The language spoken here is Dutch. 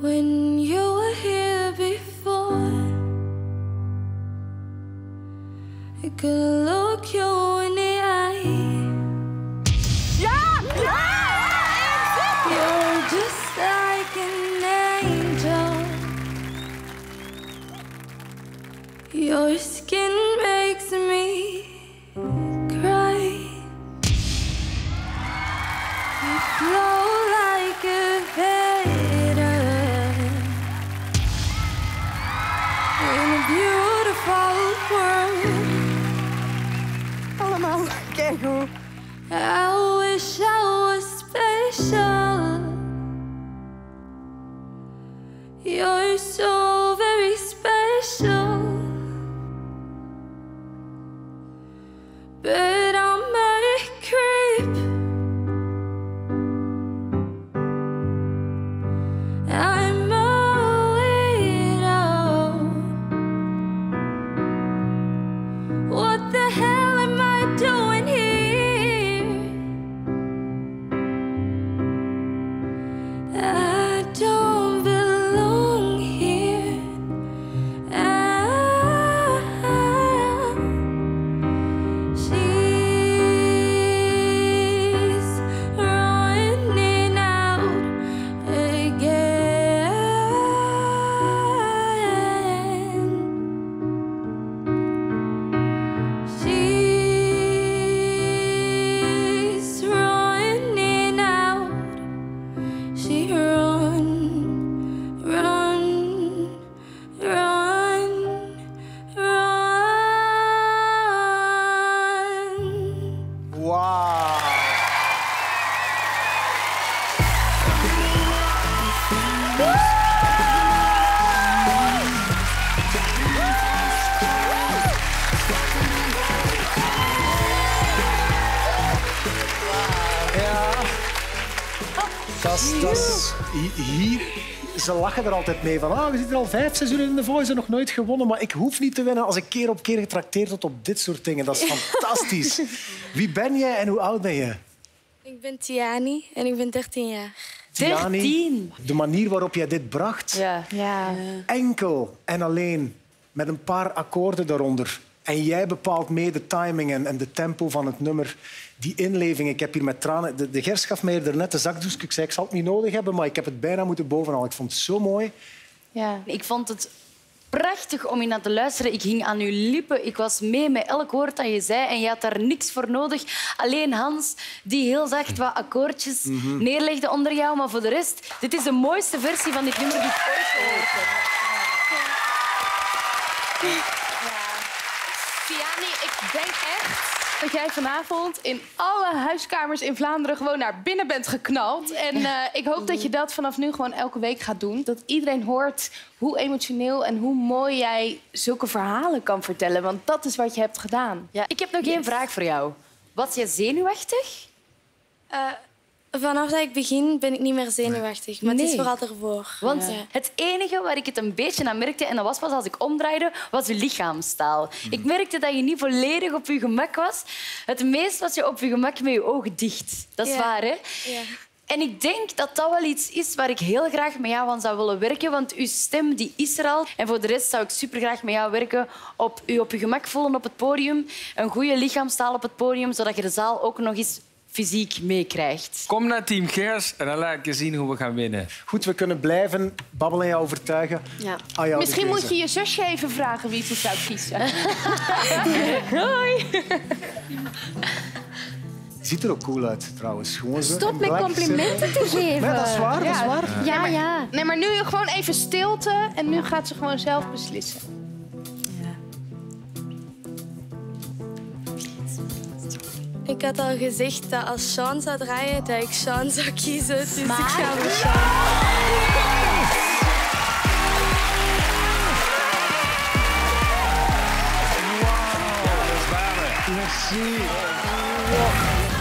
when you were here before. I could look you in the eye. Ja! Ja! You're just like an angel. Your skin makes me cry. You flow like a feather in a beautiful world. Allemaal keigoed. I wish I was special. You're so very special. But I'm a creep. I'm a widow. What the hell am I doing here? I don't belong here. She's running out again. She's running out. She run, run, run. Wauw. Ja. Hier, ze lachen er altijd mee van. We zitten al 5 seizoenen in The Voice en nog nooit gewonnen. Maar ik hoef niet te winnen als ik keer op keer getrakteerd word op dit soort dingen. Dat is fantastisch. Wie ben jij en hoe oud ben je? Ik ben Tiani en ik ben 13 jaar. Tiani, 13? de manier waarop jij dit bracht, Ja. enkel en alleen met een paar akkoorden daaronder. En jij bepaalt mee de timing en de tempo van het nummer. Die inleving, ik heb hier met tranen... De Gers gaf mij er net de zakdoekje. Ik zei, ik zal het niet nodig hebben, maar ik heb het bijna moeten bovenhalen. Ik vond het zo mooi. Ja. Ik vond het prachtig om je naar te luisteren. Ik hing aan je lippen. Ik was mee met elk woord dat je zei. En je had daar niks voor nodig. Alleen Hans, die heel zacht wat akkoordjes neerlegde onder jou. Maar voor de rest, dit is de mooiste versie van dit nummer die ik ooit gehoord heb. Tiani, ik denk echt dat jij vanavond in alle huiskamers in Vlaanderen gewoon naar binnen bent geknald. En ik hoop dat je dat vanaf nu gewoon elke week gaat doen. Dat iedereen hoort hoe emotioneel en hoe mooi jij zulke verhalen kan vertellen. Want dat is wat je hebt gedaan. Ja, ik heb nog één vraag voor jou. Was jij zenuwachtig? Vanaf dat ik begin ben ik niet meer zenuwachtig. Maar het is Nee. vooral ervoor. Want Ja. het enige waar ik het een beetje aan merkte, en dat was pas als ik omdraaide, was je lichaamstaal. Ik merkte dat je niet volledig op je gemak was. Het meest was je op je gemak met je ogen dicht. Dat is Ja. waar, hè? Ja. En ik denk dat dat wel iets is waar ik heel graag met jou aan zou willen werken. Want uw stem die is er al. En voor de rest zou ik supergraag met jou werken. Op je gemak voelen op het podium. Een goede lichaamstaal op het podium, zodat je de zaal ook nog eens fysiek meekrijgt. Kom naar Team Gers en dan laat ik je zien hoe we gaan winnen. Goed, we kunnen blijven babbelen en jou overtuigen. Ja. Aan jou Misschien de moet keuze. je je zusje even vragen wie ze zou kiezen. Hoi. Ziet er ook cool uit, trouwens. Gewoon zo Stop een met black complimenten te geven. Nee, dat is waar, dat is waar. Ja, ja. Nee, maar nu gewoon even stilte en nu gaat ze gewoon zelf beslissen. Ik had al gezegd dat als Sean zou draaien, dat ik Sean zou kiezen. Dus ik ga voor Sean. Merci.